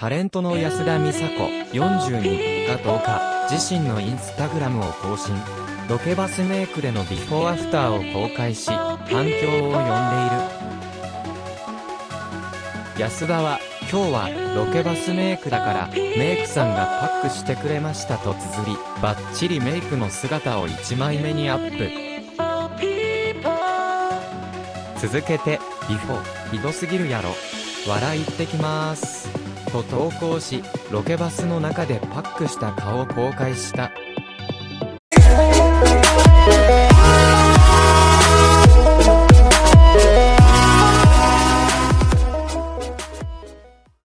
タレントの安田美沙子42が10日、自身のインスタグラムを更新。ロケバスメイクでのビフォーアフターを公開し、反響を呼んでいる。安田は、今日はロケバスメイクだからメイクさんがパックしてくれましたと綴り、バッチリメイクの姿を1枚目にアップ。続けて、ビフォー、ひどすぎるやろ。笑いってきまーす。と投稿し、ロケバスの中でパックした顔を公開した。